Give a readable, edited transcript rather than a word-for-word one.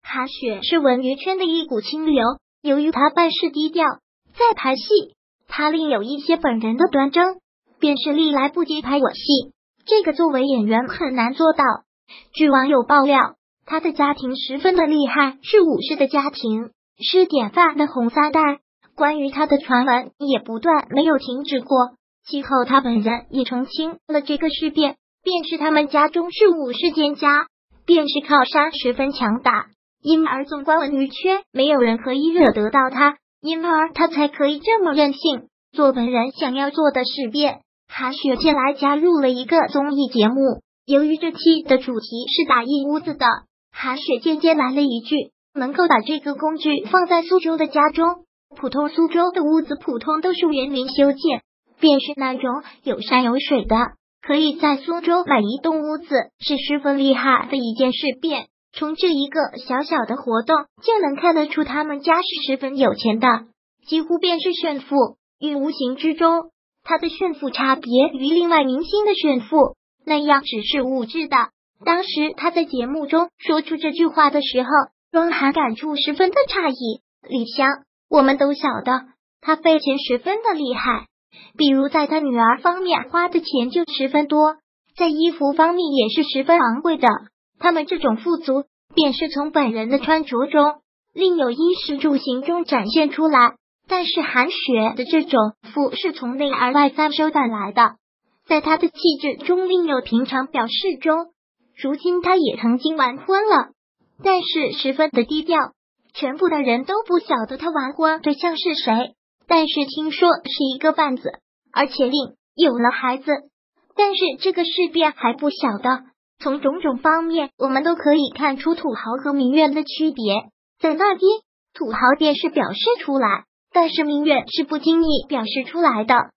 韩雪是文娱圈的一股清流，由于她办事低调，在拍戏，她另有一些本人的端正，便是历来不接拍我戏，这个作为演员很难做到。据网友爆料，她的家庭十分的厉害，是武士的家庭，是典范的红三代。关于她的传闻也不断没有停止过。其后她本人也澄清了这个事变，便是他们家中是武士兼家，便是靠山十分强大，因而纵观文娱圈，没有人可以惹得到他，因而他才可以这么任性，做本人想要做的事变。韩雪近来加入了一个综艺节目，由于这期的主题是打一屋子的，韩雪间接来了一句，能够把这个工具放在苏州的家中，普通苏州的屋子普通都是园林修建，便是那种有山有水的，可以在苏州买一栋屋子，是十分厉害的一件事变。从这一个小小的活动就能看得出他们家是十分有钱的，几乎便是炫富。于无形之中，他的炫富差别于另外明星的炫富那样只是物质的。当时他在节目中说出这句话的时候，庄涵感触十分的诧异。李湘，我们都晓得他费钱十分的厉害，比如在他女儿方面花的钱就十分多，在衣服方面也是十分昂贵的。他们这种富足，便是从本人的穿着中，另有衣食住行中展现出来。但是韩雪的这种富是从内而外3收返来的，在她的气质中另有平常表示中。如今她也曾经完婚了，但是十分的低调，全部的人都不晓得她完婚对象是谁，但是听说是一个贩子，而且另有了孩子。但是这个事变还不小的。从种种方面，我们都可以看出土豪和名媛的区别。在那边，土豪便是表示出来，但是名媛是不经意表示出来的。